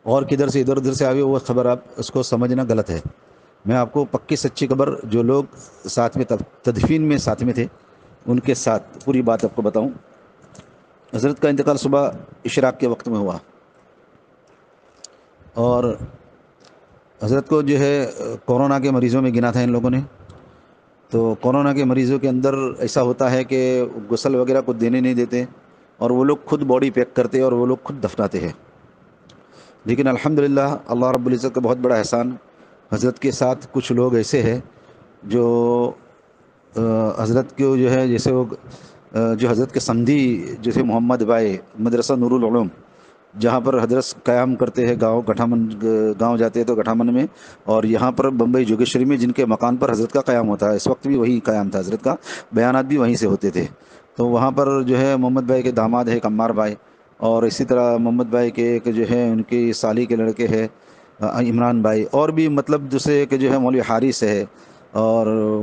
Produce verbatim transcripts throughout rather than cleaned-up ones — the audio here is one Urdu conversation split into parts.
اور کدھر سے ادھر ادھر سے آئی وہ خبر آپ اس کو سمجھنا غلط ہے۔ میں آپ کو پکی سچی خبر جو لوگ ساتھ میں تدفین میں ساتھ میں تھے ان کے ساتھ پوری بات آپ کو بتاؤں۔ حضرت کا انتقال صبح اشراق کے وقت میں ہوا، اور حضرت کو جو ہے کورونا کے مریضوں میں گنا تھا ان لوگوں نے۔ تو کورونا کے مریضوں کے اندر ایسا ہوتا ہے کہ غسل وغیرہ کو دینے نہیں دیتے، اور وہ لوگ خود باڈی پیک کرتے اور وہ لوگ خود دفناتے ہیں۔ لیکن الحمدللہ اللہ رب العزت کا بہت بڑا احسان، حضرت کے ساتھ کچھ لوگ ایسے ہیں جو حضرت کو جو ہے جیسے وہ جو حضرت کے سندھی جیسے محمد بھائی مدرسہ نور العلوم جہاں پر حضرت قیام کرتے ہیں، گاؤں گٹھامن گاؤں جاتے ہیں تو گٹھامن میں، اور یہاں پر بمبئی جوگیشوری میں جن کے مکان پر حضرت کا قیام ہوتا ہے، اس وقت بھی وہی قیام تھا، حضرت کا بیانات بھی وہیں سے ہوتے تھے۔ تو وہاں پر جو ہے محمد بھائی کے داماد ہے عمار بھائی، اور اسی طرح محمد بھائی کے ایک جو ہے ان کی سالی کے لڑکے ہے عمران بھائی، اور بھی مطلب دوسرے کہ جو ہے مولوی حارث ہے، اور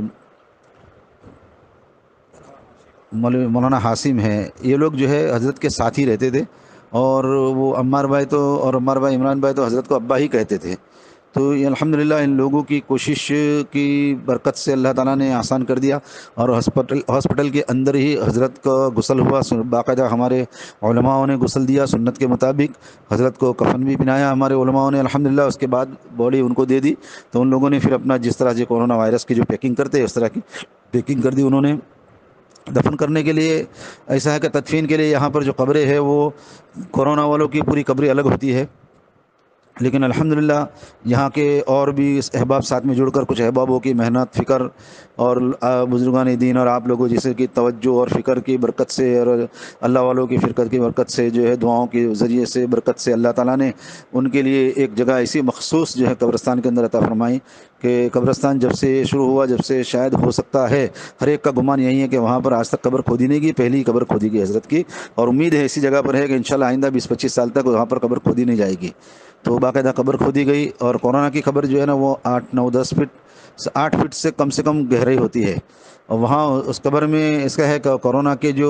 مولانا حاسم ہے، یہ لوگ جو ہے حضرت کے ساتھ ہی رہتے تھے۔ اور وہ عمار بھائی تو اور عمار بھائی عمران بھائی تو حضرت کو ابا ہی کہتے تھے۔ تو یہ الحمدللہ ان لوگوں کی کوشش کی برکت سے اللہ تعالیٰ نے آسان کر دیا، اور ہاسپٹل ہاسپٹل کے اندر ہی حضرت کا غسل ہوا، باقاعدہ ہمارے علماء نے غسل دیا سنت کے مطابق، حضرت کو کفن بھی پہنایا ہمارے علماء نے الحمدللہ، اس کے بعد باڈی ان کو دے دی۔ تو ان لوگوں نے پھر اپنا جس طرح سے کورونا وائرس کی جو پیکنگ کرتے اس طرح کی پیکنگ کر دی انہوں نے۔ دفن کرنے کے لیے ایسا ہے کہ تدفین کے لیے یہاں پر جو قبریں ہے وہ کورونا والوں کی پوری قبریں الگ ہوتی ہے، لیکن الحمدللہ یہاں کے اور بھی اس احباب ساتھ میں جڑ کر کچھ احبابوں کی محنت فکر اور بزرگان دین اور آپ لوگوں جیسے کہ توجہ اور فکر کی برکت سے اور اللہ والوں کی فرقت کی برکت سے جو ہے دعاؤں کے ذریعے سے برکت سے اللہ تعالیٰ نے ان کے لیے ایک جگہ ایسی مخصوص جو ہے قبرستان کے اندر عطا فرمائی کہ قبرستان جب سے شروع ہوا، جب سے شاید ہو سکتا ہے ہر ایک کا گمان یہی ہے کہ وہاں پر آج تک قبر کھودی نہیں گئی، پہلی قبر کھودی گئی حضرت کی، اور امید ہے اسی جگہ پر ہے کہ انشاءاللہ آئندہ بیس پچیس سال تک وہاں پر قبر کھودی نہیں جائے گی۔ تو باقاعدہ قبر کھودی گئی، اور کورونا کی قبر جو ہے نا وہ آٹھ نو دس فٹ آٹھ فٹ سے کم سے کم گہرائی ہوتی ہے، اور وہاں اس قبر میں اس کا ہے کہ کورونا کے جو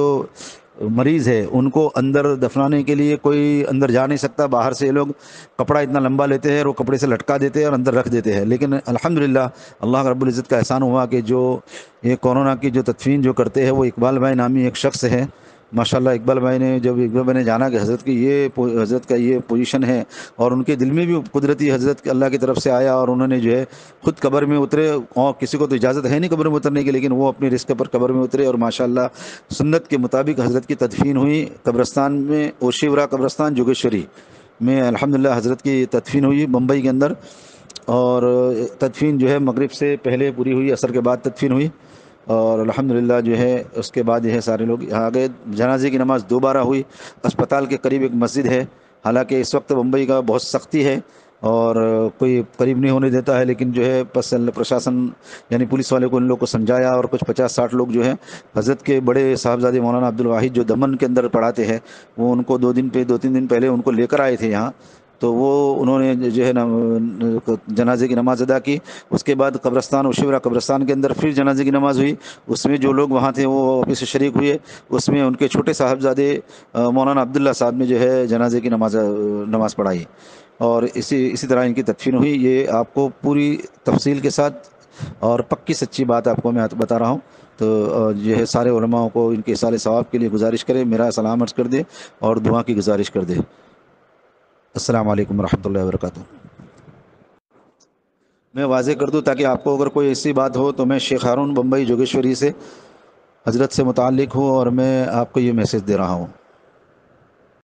مریض ہے ان کو اندر دفنانے کے لیے کوئی اندر جا نہیں سکتا، باہر سے یہ لوگ کپڑا اتنا لمبا لیتے ہیں اور وہ کپڑے سے لٹکا دیتے ہیں اور اندر رکھ دیتے ہیں۔ لیکن الحمدللہ اللہ رب العزت کا احسان ہوا کہ جو یہ کورونا کی جو تدفین جو کرتے ہیں وہ اقبال بھائی نامی ایک شخص ہے ماشاءاللہ۔ اقبال بھائی نے جب اقبال بھائی نے جانا کہ حضرت کی یہ حضرت کا یہ پوزیشن ہے، اور ان کے دل میں بھی قدرتی حضرت کے اللہ کی طرف سے آیا، اور انہوں نے جو ہے خود قبر میں اترے، اور کسی کو تو اجازت ہے نہیں قبر میں اترنے کی، لیکن وہ اپنی رزق پر قبر میں اترے، اور ماشاءاللہ سنت کے مطابق حضرت کی تدفین ہوئی قبرستان میں، اوشیورا قبرستان جوگیشوری میں الحمدللہ حضرت کی تدفین ہوئی بمبئی کے اندر۔ اور تدفین جو ہے مغرب سے پہلے پوری ہوئی، عصر کے بعد تدفین ہوئی، اور الحمدللہ جو ہے اس کے بعد یہ ہے سارے لوگ یہاں آ گئے۔ جنازے کی نماز دوبارہ ہوئی، اسپتال کے قریب ایک مسجد ہے، حالانکہ اس وقت بمبئی کا بہت سختی ہے اور کوئی قریب نہیں ہونے دیتا ہے، لیکن جو ہے پس پرشاسن یعنی پولیس والے کو ان لوگ کو سمجھایا، اور کچھ پچاس ساٹھ لوگ جو ہیں حضرت کے بڑے صاحبزادے مولانا عبدالواحد جو دمن کے اندر پڑھاتے ہیں، وہ ان کو دو دن پہ دو تین دن پہلے ان کو لے کر آئے تھے یہاں، تو وہ انہوں نے جو ہے نا جنازے کی نماز ادا کی۔ اس کے بعد قبرستان اوشیورا قبرستان کے اندر پھر جنازے کی نماز ہوئی، اس میں جو لوگ وہاں تھے وہ واپس سے شریک ہوئے، اس میں ان کے چھوٹے صاحبزادے مولانا عبداللہ صاحب نے جو ہے جنازے کی نماز نماز پڑھائی، اور اسی اسی طرح ان کی تدفین ہوئی۔ یہ آپ کو پوری تفصیل کے ساتھ اور پکی سچی بات آپ کو میں بتا رہا ہوں، تو جو ہے سارے علماء کو ان کے اصال ثواب کے لیے گزارش کرے، میرا سلام عرض کر دے اور دعا کی گزارش کر دے۔ السلام علیکم ورحمۃ اللہ وبرکاتہ۔ میں واضح کر دوں تاکہ آپ کو اگر کوئی ایسی بات ہو تو میں شیخ ہارون بمبئی جوگیشوری سے حضرت سے متعلق ہوں، اور میں آپ کو یہ میسج دے رہا ہوں۔